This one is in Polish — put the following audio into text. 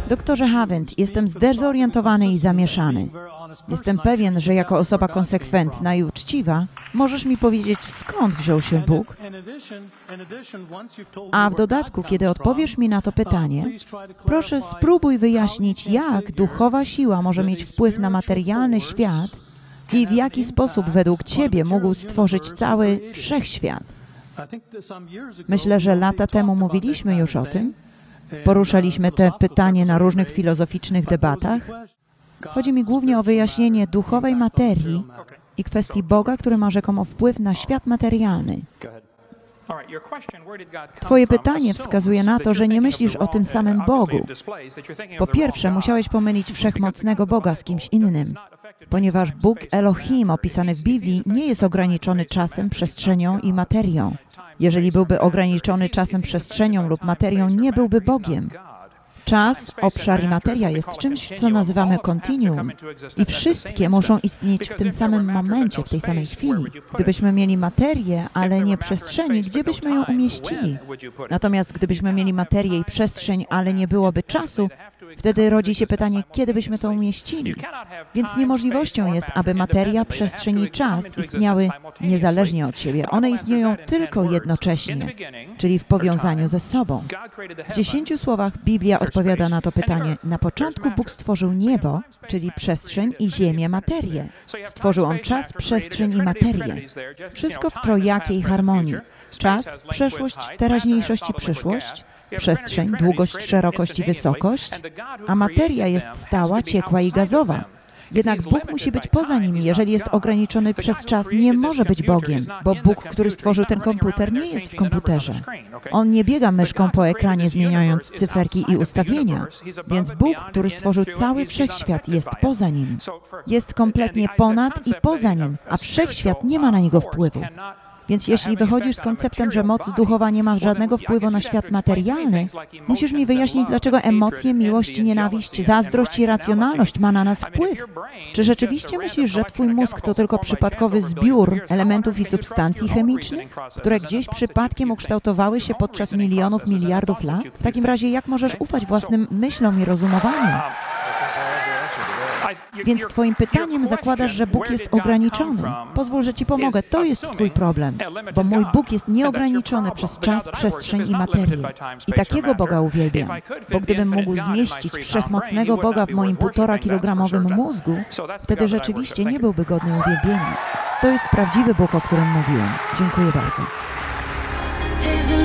Doktorze Havent, jestem zdezorientowany i zamieszany. Jestem pewien, że jako osoba konsekwentna i uczciwa możesz mi powiedzieć, skąd wziął się Bóg. A w dodatku, kiedy odpowiesz mi na to pytanie, proszę spróbuj wyjaśnić, jak duchowa siła może mieć wpływ na materialny świat i w jaki sposób według Ciebie mógł stworzyć cały wszechświat. Myślę, że lata temu mówiliśmy już o tym. Poruszaliśmy te pytanie na różnych filozoficznych debatach. Chodzi mi głównie o wyjaśnienie duchowej materii i kwestii Boga, który ma rzekomo wpływ na świat materialny. Twoje pytanie wskazuje na to, że nie myślisz o tym samym Bogu. Po pierwsze, musiałeś pomylić wszechmocnego Boga z kimś innym, ponieważ Bóg Elohim opisany w Biblii nie jest ograniczony czasem, przestrzenią i materią. Jeżeli byłby ograniczony czasem, przestrzenią lub materią, nie byłby Bogiem. Czas, obszar i materia jest czymś, co nazywamy kontinuum i wszystkie muszą istnieć w tym samym momencie, w tej samej chwili. Gdybyśmy mieli materię, ale nie przestrzeni, gdzie byśmy ją umieścili? Natomiast gdybyśmy mieli materię i przestrzeń, ale nie byłoby czasu, wtedy rodzi się pytanie, kiedy byśmy to umieścili. Więc niemożliwością jest, aby materia, przestrzeń i czas istniały niezależnie od siebie. One istnieją tylko jednocześnie, czyli w powiązaniu ze sobą. W 10 słowach Biblia odpowiada na to pytanie. Na początku Bóg stworzył niebo, czyli przestrzeń i ziemię, materię. Stworzył On czas, przestrzeń i materię. Wszystko w trojakiej harmonii. Czas, przeszłość, teraźniejszość i przyszłość, przestrzeń, długość, szerokość i wysokość, a materia jest stała, ciekła i gazowa. Jednak Bóg musi być poza nimi. Jeżeli jest ograniczony przez czas, nie może być Bogiem, bo Bóg, który stworzył ten komputer, nie jest w komputerze. On nie biega myszką po ekranie, zmieniając cyferki i ustawienia. Więc Bóg, który stworzył cały wszechświat, jest poza nim. Jest kompletnie ponad i poza nim, a wszechświat nie ma na niego wpływu. Więc jeśli wychodzisz z konceptem, że moc duchowa nie ma żadnego wpływu na świat materialny, musisz mi wyjaśnić, dlaczego emocje, miłość, nienawiść, zazdrość i racjonalność ma na nas wpływ. Czy rzeczywiście myślisz, że twój mózg to tylko przypadkowy zbiór elementów i substancji chemicznych, które gdzieś przypadkiem ukształtowały się podczas milionów, miliardów lat? W takim razie jak możesz ufać własnym myślom i rozumowaniu? Więc twoim pytaniem zakładasz, że Bóg jest ograniczony. Pozwól, że ci pomogę. To jest twój problem, bo mój Bóg jest nieograniczony przez czas, przestrzeń i materię. I takiego Boga uwielbiam, bo gdybym mógł zmieścić wszechmocnego Boga w moim 1,5-kilogramowym mózgu, wtedy rzeczywiście nie byłby godny uwielbienia. To jest prawdziwy Bóg, o którym mówiłem. Dziękuję bardzo.